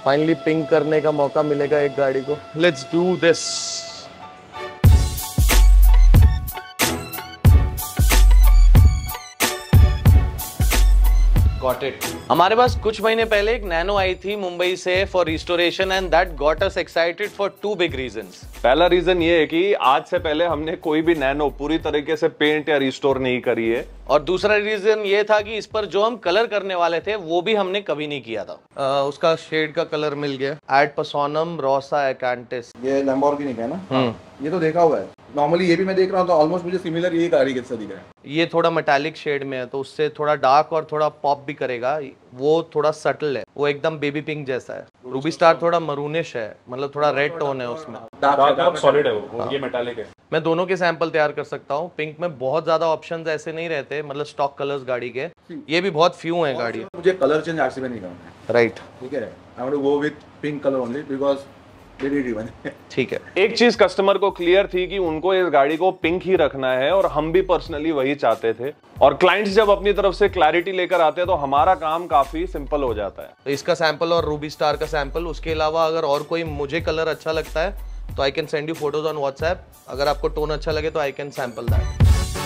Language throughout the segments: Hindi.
फाइनली पिंक करने का मौका मिलेगा एक गाड़ी को। Let's do this. Got it. हमारे पास कुछ महीने पहले एक नैनो आई थी मुंबई से for restoration and that got us excited for two big reasons. पहला रीजन ये है कि आज से पहले हमने कोई भी नैनो पूरी तरीके से पेंट या रिस्टोर नहीं करी है, और दूसरा रीजन ये था कि इस पर जो हम कलर करने वाले थे वो भी हमने कभी नहीं किया था। उसका शेड का कलर मिल गया, एड पर्सोनम रोसा एकांटिस। ये लैम्बोर्गिनी का है ना? ये तो देखा हुआ है, नॉर्मली ये भी मैं देख रहा हूँ तो ऑलमोस्ट मुझे सिमिलर यही गाड़ी कैसे दिख रहा है। ये थोड़ा मेटालिक शेड में है तो उससे थोड़ा डार्क और थोड़ा पॉप भी करेगा। वो थोड़ा सटल है, वो एकदम बेबी पिंक जैसा है। रूबी स्टार थोड़ा मरूनिश है, मतलब थोड़ा रेड टोन है उसमें। डार्क सॉलिड है वो, ये मेटालिक है। मैं दोनों के सैंपल तैयार कर सकता हूँ। पिंक में बहुत ज्यादा ऑप्शंस ऐसे नहीं रहते, मतलब स्टॉक कलर्स गाड़ी के ये भी बहुत फ्यू हैं गाड़ी। मुझे कलर चेंज आरसी में नहीं करना है, राइट? ठीक है, I want to go with pink colour only because ठीक है। एक चीज कस्टमर को क्लियर थी कि उनको इस गाड़ी को पिंक ही रखना है, और हम भी पर्सनली वही चाहते थे। और क्लाइंट्स जब अपनी तरफ से क्लैरिटी लेकर आते हैं तो हमारा काम काफी सिंपल हो जाता है। तो इसका सैंपल और रूबी स्टार का सैंपल, उसके अलावा अगर और कोई मुझे कलर अच्छा लगता है तो I can send you photos on WhatsApp. अगर आपको टोन अच्छा लगे तो I can sample that.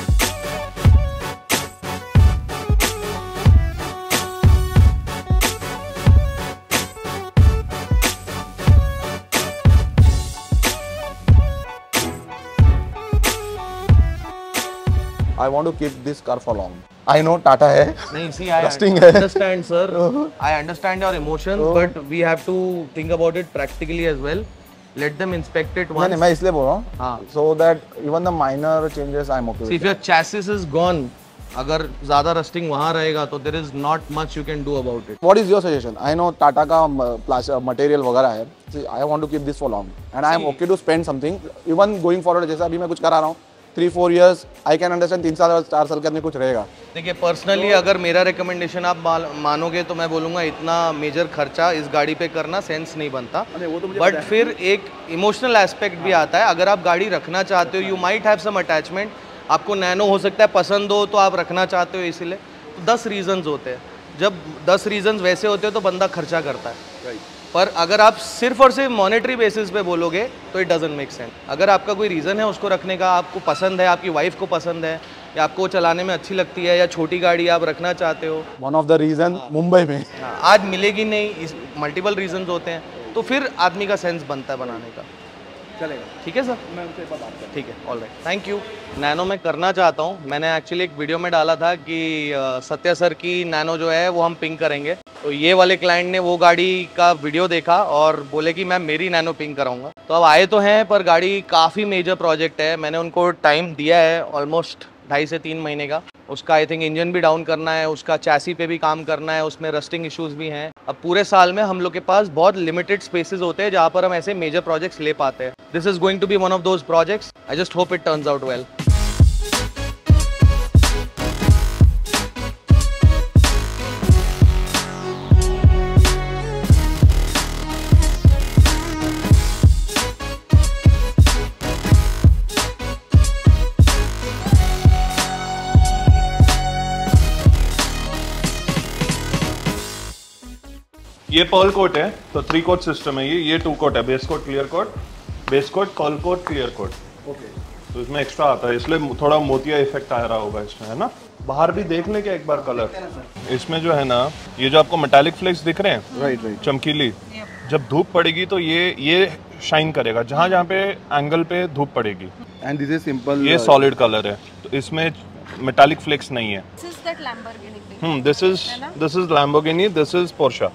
I want to keep this car for long. I know Tata है, नहीं, see, I Trusting है। understand, sir. I understand your emotions, but we have to think about it practically as well. Let them inspect it once. नहीं, मैं इसलिए बोल रहा हूँ, हाँ। so that even the minor changes I'm okay with. See, if your chassis is gone, अगर ज्यादा रस्टिंग वहाँ रहेगा तो there is not much you can do about it. What is your suggestion? I know Tata का material वगैरह है. See, I want to keep this for long, and I am okay to spend something. Even going forward, जैसे अभी मैं कुछ करा रहा हूँ, 3-4 years, I can understand 3 साल 4 साल के अंदर कुछ रहेगा। देखिए, पर्सनली अगर मेरा रिकमेंडेशन आप मानोगे तो मैं बोलूँगा इतना मेजर खर्चा इस गाड़ी पे करना सेंस नहीं बनता। बट फिर एक इमोशनल एस्पेक्ट भी आता है। अगर आप गाड़ी रखना चाहते हो, you might have some attachment. आपको नैनो हो सकता है पसंद हो तो आप रखना चाहते हो, इसीलिए तो 10 रीजंस होते हैं। जब 10 रीजंस वैसे होते हैं तो बंदा खर्चा करता है। पर अगर आप सिर्फ और सिर्फ मॉनेटरी बेसिस पे बोलोगे तो इट डजंट मेक सेंस। अगर आपका कोई रीज़न है उसको रखने का, आपको पसंद है, आपकी वाइफ को पसंद है, या आपको चलाने में अच्छी लगती है, या छोटी गाड़ी आप रखना चाहते हो, one of the reason Mumbai में आज मिलेगी नहीं, इस मल्टीपल रीजंस होते हैं, तो फिर आदमी का सेंस बनता है बनाने का। चलेगा, ठीक है सर, मैं उनसे बात करता हूं। ठीक है, all right, thank you. Nano में करना चाहता हूँ। मैंने एक्चुअली एक वीडियो में डाला था कि सत्या सर की नैनो जो है वो हम पिंक करेंगे। तो ये वाले क्लाइंट ने वो गाड़ी का वीडियो देखा और बोले कि मैं मेरी नैनो पिंक कराऊंगा। तो अब आए तो हैं, पर गाड़ी काफ़ी मेजर प्रोजेक्ट है। मैंने उनको टाइम दिया है ऑलमोस्ट 2.5 से 3 महीने का। उसका आई थिंक इंजन भी डाउन करना है, उसका चैसी पे भी काम करना है, उसमें रस्टिंग इश्यूज भी हैं। अब पूरे साल में हम लोग के पास बहुत लिमिटेड स्पेसेस होते हैं जहाँ पर हम ऐसे मेजर प्रोजेक्ट्स ले पाते हैं। This is going to be one of those projects. I just hope it turns out well. ये पर्ल कोट है, तो 3 कोट सिस्टम है। ये 2 कोट है, base coat, clear coat, base coat, pearl coat, clear coat. Okay, तो इसमें एक्स्ट्रा आता है, इसलिए थोड़ा मोतिया इफेक्ट आ रहा होगा इसमें, है ना। बाहर भी देख लें क्या एक बार कलर। इसमें जो है ना, ये जो आपको मेटालिक फ्लेक्स दिख रहे हैं, राइट, चमकीली, जब धूप पड़ेगी तो ये शाइन करेगा जहाँ जहाँ पे एंगल पे धूप पड़ेगी। एंड दिस इज सिंपल, ये सॉलिड कलर है, तो इसमें मेटालिक फ्लेक्स नहीं है। This is Lamborghini, this is Porsche.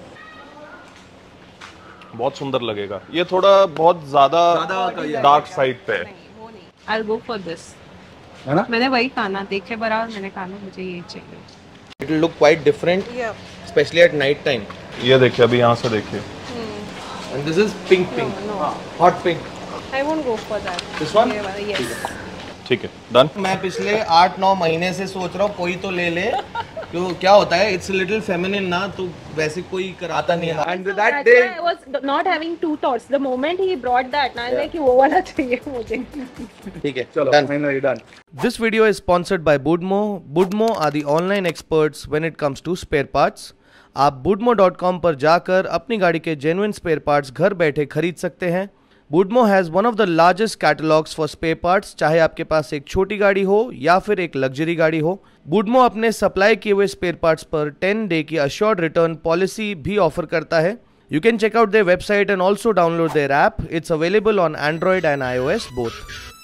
बहुत सुंदर लगेगा। ये थोड़ा बहुत ज्यादा डार्क साइड पे है। I'll go for this. है ना? मैंने वही कहा ना, देखे बराबर मैंने कहा ना मुझे ये चाहिए। It will look quite different, specially at night time. ये देखिए, अभी यहाँ से देखिए। And this is pink, hot pink. I won't go for that. This one? Yes. ठीक है, डन। मैं पिछले 8-9 महीने से सोच रहा हूँ कोई तो ले ले। तो क्या होता है, इट्स लिटिल फेमिनिन ना, तो वैसे कोई कराता नहीं है। And that That's day why I was not having two thoughts. The moment he brought that, ना like वो वाला चाहिए मुझे। ठीक है, चलो, done. Finally done. This video is sponsored by Budmo. Budmo are the online experts when it comes to spare parts. आप budmo.com पर जाकर अपनी गाड़ी के जेन्युइन स्पेयर पार्ट्स घर बैठे खरीद सकते हैं। Budmo has one of the largest catalogs for spare parts, चाहे आपके पास एक छोटी गाड़ी हो या फिर एक लग्जरी गाड़ी हो। Budmo अपने सप्लाई किए हुए स्पेयर पार्ट्स पर 10 डे की अश्योर्ड रिटर्न पॉलिसी भी ऑफर करता है। You can check out their website and also download their app. It's available on Android and iOS both.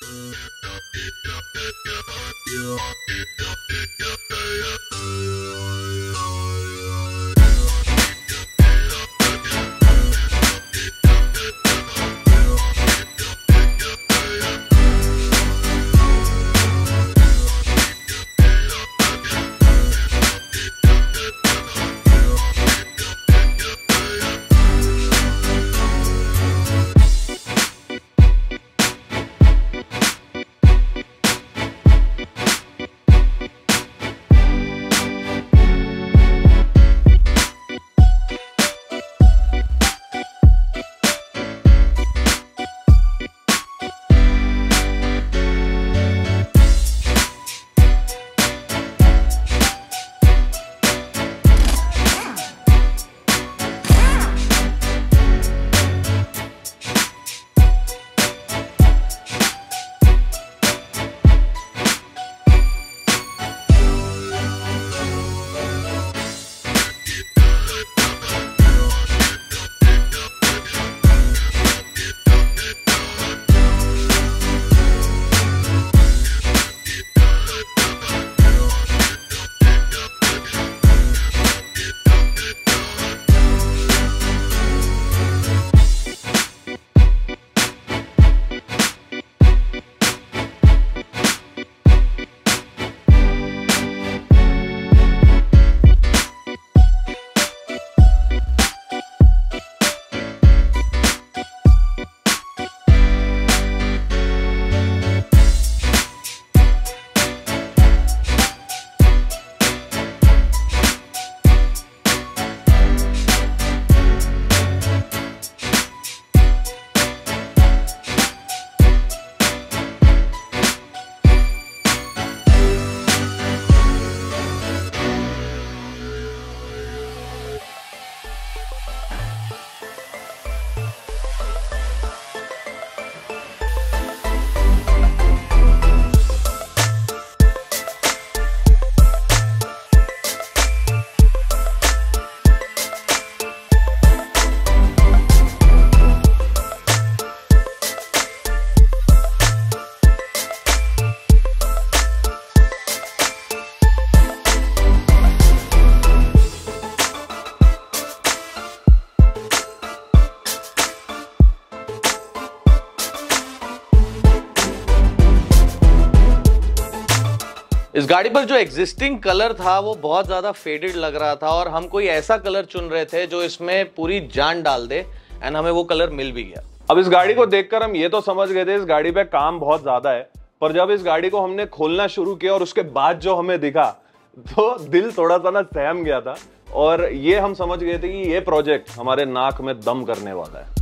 इस गाड़ी पर जो एग्जिस्टिंग कलर था वो बहुत ज्यादा फेडेड लग रहा था और हम कोई ऐसा कलर चुन रहे थे जो इसमें पूरी जान डाल दे, एंड हमें वो कलर मिल भी गया। अब इस गाड़ी को देखकर हम ये तो समझ गए थे इस गाड़ी पे काम बहुत ज्यादा है, पर जब इस गाड़ी को हमने खोलना शुरू किया और उसके बाद जो हमें दिखा तो दिल थोड़ा सा ना सहम गया था, और ये हम समझ गए थे कि ये प्रोजेक्ट हमारे नाक में दम करने वाला है।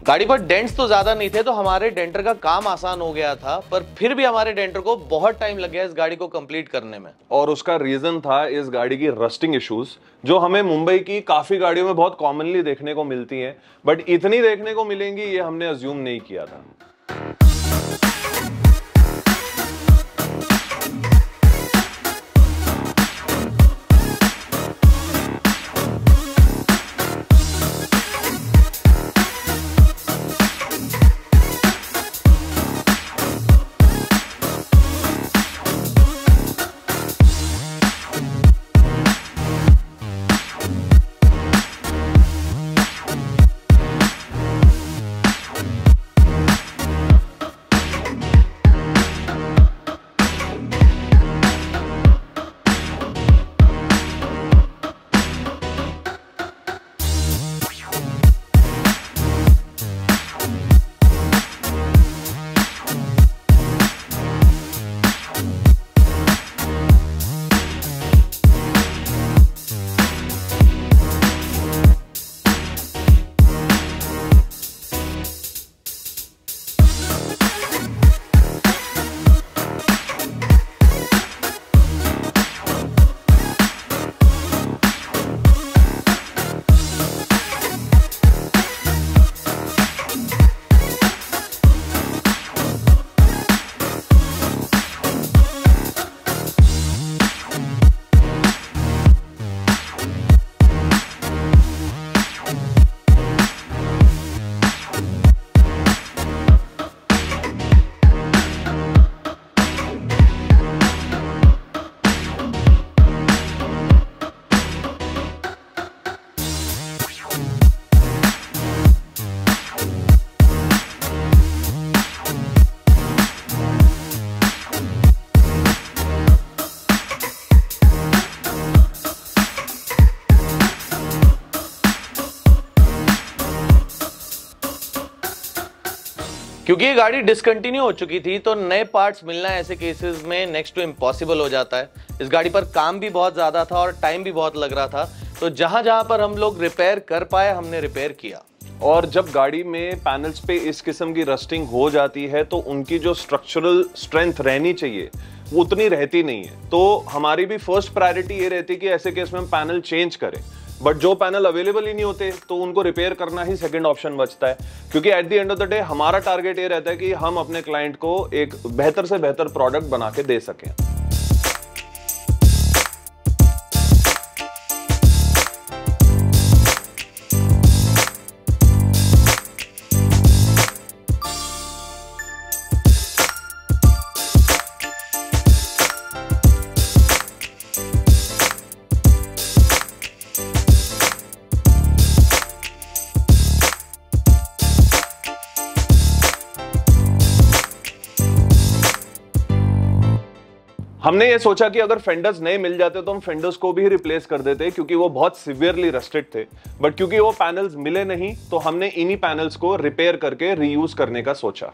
गाड़ी पर डेंट्स तो ज्यादा नहीं थे, तो हमारे डेंटर का काम आसान हो गया था, पर फिर भी हमारे डेंटर को बहुत टाइम लग गया इस गाड़ी को कंप्लीट करने में। और उसका रीजन था इस गाड़ी की रस्टिंग इश्यूज, जो हमें मुंबई की काफी गाड़ियों में बहुत कॉमनली देखने को मिलती हैं, बट इतनी देखने को मिलेंगी ये हमने अज्यूम नहीं किया था। क्योंकि ये गाड़ी डिसकंटिन्यू हो चुकी थी, तो नए पार्ट्स मिलना ऐसे केसेस में नेक्स्ट टू इम्पॉसिबल हो जाता है। इस गाड़ी पर काम भी बहुत ज्यादा था और टाइम भी बहुत लग रहा था, तो जहां जहां पर हम लोग रिपेयर कर पाए हमने रिपेयर किया। और जब गाड़ी में पैनल्स पे इस किस्म की रस्टिंग हो जाती है तो उनकी जो स्ट्रक्चरल स्ट्रेंथ रहनी चाहिए वो उतनी रहती नहीं है, तो हमारी भी फर्स्ट प्रायोरिटी ये रहती है कि ऐसे केस में हम पैनल चेंज करें। बट जो पैनल अवेलेबल ही नहीं होते तो उनको रिपेयर करना ही सेकंड ऑप्शन बचता है, क्योंकि at the end of the day हमारा टारगेट ये रहता है कि हम अपने क्लाइंट को एक बेहतर से बेहतर प्रोडक्ट बना के दे सकें। हमने ये सोचा कि अगर फेंडर्स नए मिल जाते तो हम फेंडर्स को भी रिप्लेस कर देते, क्योंकि वो बहुत सिवियरली रस्टेड थे। बट क्योंकि वो पैनल्स मिले नहीं तो हमने इन्हीं पैनल्स को रिपेयर करके रीयूज करने का सोचा।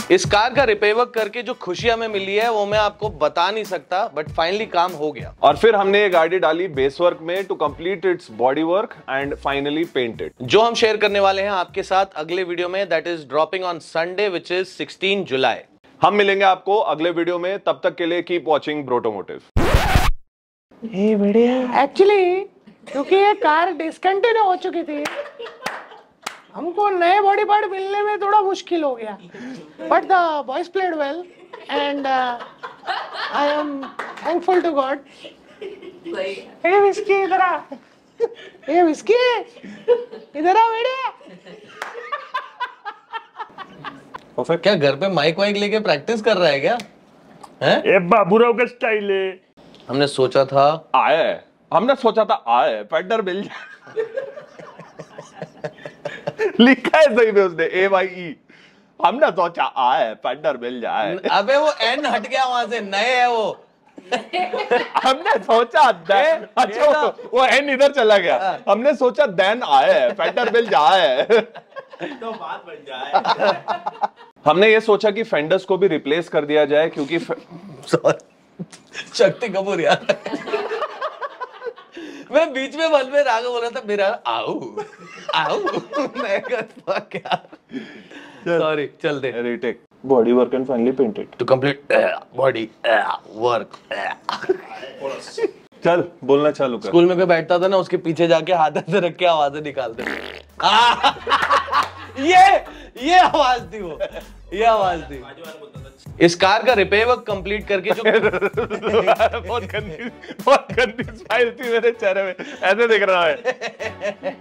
इस कार का रिपेयर वर्क करके जो खुशी हमें मिली है वो मैं आपको बता नहीं सकता, बट फाइनली काम हो गया। और फिर हमने ये गाड़ी डाली बेस वर्क में to complete its body work and finally paint it, जो हम शेयर करने वाले हैं आपके साथ अगले वीडियो में, that is dropping on Sunday which is 16 जुलाई। हम मिलेंगे आपको अगले वीडियो में, तब तक के लिए कीप वॉचिंग ब्रोटोमोटिव। एक्चुअली क्योंकि ये कार डिसकंटिन्यू हो चुकी थी, हमको नए बॉडी पार्ट मिलने में थोड़ा मुश्किल हो गया, but the boys played well and I am thankful to God. ए विस्की इधर आ, ए विस्की इधर आ बेटे। क्या घर पे माइक वाइक लेके प्रैक्टिस कर रहा है क्या? हैं? ए बाबूराव का स्टाइल है। हमने सोचा था आया है, हमने सोचा था आया है, पेडर मिल जाए। लिखा है सही में उसने AYE, हमने सोचा आया है, पेडर मिल जाए। अबे वो एन हट गया वहां से, नए है वो। हमने सोचा अच्छा वो एन इधर चला गया, हमने सोचा देन आया है, पेडर मिल जाए तो बात बन जाए। हमने ये सोचा कि फेंडर्स को भी रिप्लेस कर दिया जाए क्योंकि शक्ति कपूर यार। मैं बीच में मन में राग बोल रहा था, मेरा आओ आओ मैं क्या सॉरी, चल दे retake. Body work and finally painted to complete body work. चल बोलना चालू कर। स्कूल में कोई बैठता था ना, उसके पीछे जाके हाथ ऐसे रख के आवाजें निकालते। ये आवाज थी, वो ये आवाज थी। इस कार का रिपेयर वर्क कंप्लीट करके जो बहुत गंदी स्माइल थी मेरे चेहरे में, ऐसे दिख रहा है।